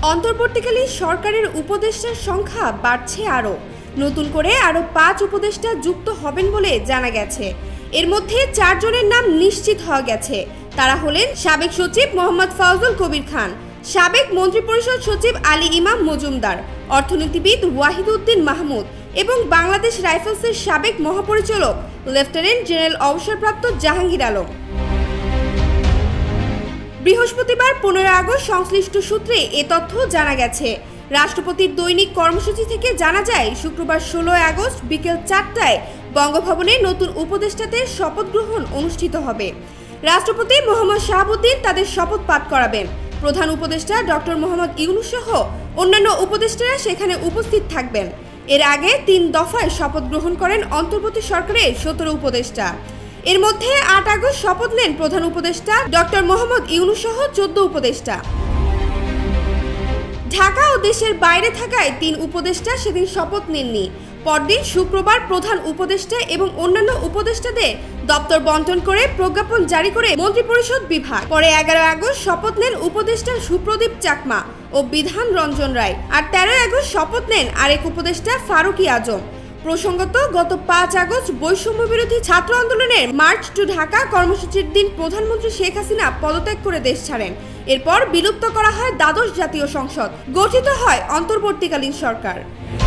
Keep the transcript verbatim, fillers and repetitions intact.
অন্তর্বর্তীকালীন সরকারের উপদেষ্টার সংখ্যা বাড়ছে আরও। নতুন করে আরও পাঁচ উপদেষ্টা যুক্ত হবেন বলে জানা গেছে। এর মধ্যে চারজনের নাম নিশ্চিত হওয়া গেছে। তারা হলেন সাবেক সচিব মোহাম্মদ ফজলুল কবির খান, সাবেক মন্ত্রিপরিষদ সচিব আলী ইমাম মজুমদার, অর্থনীতিবিদ ওয়াহিদউদ্দিন মাহমুদ এবং বাংলাদেশ রাইফেলসের সাবেক মহাপরিচালক লেফটেন্যান্ট জেনারেল অবসরপ্রাপ্ত জাহাঙ্গীর আলম। বৃহস্পতিবার পনেরো আগস্ট সংশ্লিষ্ট সূত্রে এ তথ্য জানা গেছে। রাষ্ট্রপতির দৈনিক কর্মসূচি থেকে জানা যায়, শুক্রবার ষোলোই আগস্ট বিকেল চারটায় বঙ্গভবনে নতুন উপদেষ্টাদের শপথ গ্রহণ অনুষ্ঠিত হবে। রাষ্ট্রপতি মোহাম্মদ শাহাবুদ্দিন তাদের শপথ পাঠ করাবেন। প্রধান উপদেষ্টা ডক্টর মোহাম্মদ ইউনূস সহ অন্যান্য উপদেষ্টারা সেখানে উপস্থিত থাকবেন। এর আগে তিন দফায় শপথ গ্রহণ করেন অন্তর্বর্তী সরকারের সতেরো উপদেষ্টা। এর মধ্যে আট আগস্ট শপথ নেন প্রধান উপদেষ্টা ডক্টর মোহাম্মদ ইউনূস সহ চোদ্দ উপদেষ্টা। ঢাকা ও দেশের বাইরে থাকায় তিন উপদেষ্টা সেদিন শপথ নেননি। পরদিন শুক্রবার প্রধান উপদেষ্টা এবং অন্যান্য উপদেষ্টাদের দপ্তর বন্টন করে প্রজ্ঞাপন জারি করে মন্ত্রিপরিষদ বিভাগ। পরে এগারো আগস্ট শপথ নেন উপদেষ্টা সুপ্রদীপ চাকমা ও বিধান রঞ্জন রায়। আর তেরোই আগস্ট শপথ নেন আরেক উপদেষ্টা ফারুকী আজম। প্রসঙ্গত, গত পাঁচ আগস্ট বৈষম্য বিরোধী ছাত্র আন্দোলনের মার্চ টু ঢাকা কর্মসূচির দিন প্রধানমন্ত্রী শেখ হাসিনা পদত্যাগ করে দেশ ছাড়েন। এরপর বিলুপ্ত করা হয় দ্বাদশ জাতীয় সংসদ, গঠিত হয় অন্তর্বর্তীকালীন সরকার।